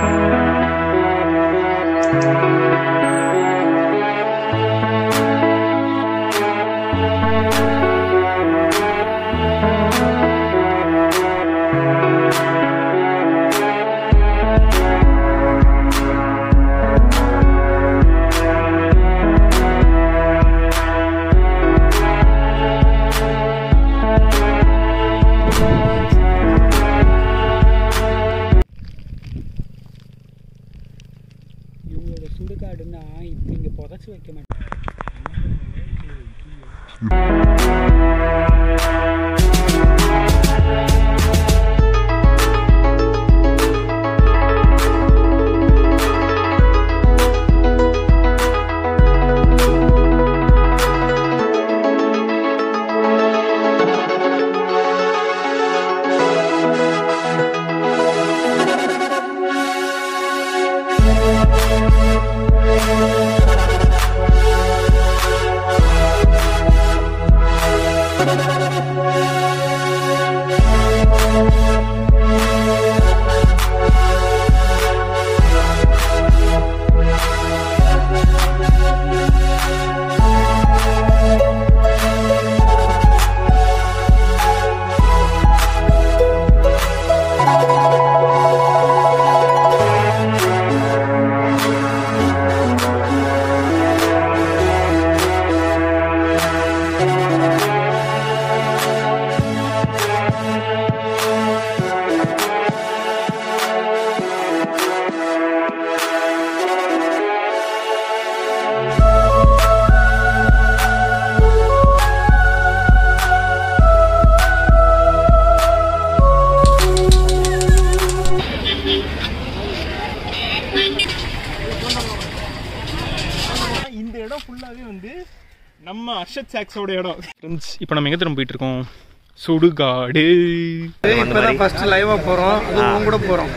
நம்ம Arshad'S Hacx ஓட இடம். ஃப்ரெண்ட்ஸ், இப்போ நம்ம எங்க திரும்ப போயிட்டு இருக்கோம்? சுடுகாடு. இப்பதான் ஃபர்ஸ்ட் லைவா போறோம். அதுவும் கூட போறோம்.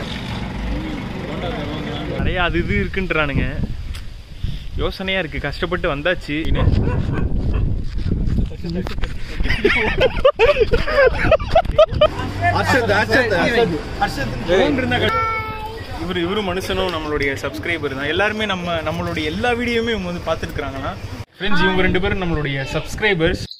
நிறைய அது இது இருக்குன்றானுங்க. யோசனையா இருக்கு. கஷ்டப்பட்டு வந்தாச்சு. இவரு மனுஷனும் நம்மளுடைய சப்ஸ்கிரைபர் தான். எல்லாருமே நம்மளுடைய எல்லா வீடியோவுமே இவங்க வந்து பார்த்துருக்காங்கன்னா ஃப்ரெண்ட்ஸ், இவங்க 2 பேரும் நம்மளுடைய சப்ஸ்கிரைபர்ஸ்.